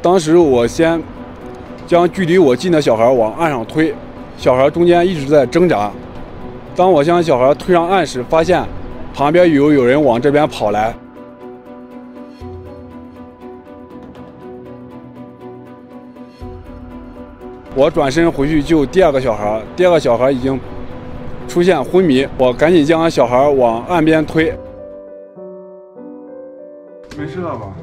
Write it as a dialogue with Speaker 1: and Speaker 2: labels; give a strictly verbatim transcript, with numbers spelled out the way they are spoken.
Speaker 1: 当时我先将距离我近的小孩往岸上推，小孩中间一直在挣扎。当我将小孩推上岸时，发现旁边有有人往这边跑来。我转身回去救第二个小孩，第二个小孩已经出现昏迷，我赶紧将小孩往岸边推。没事了吧？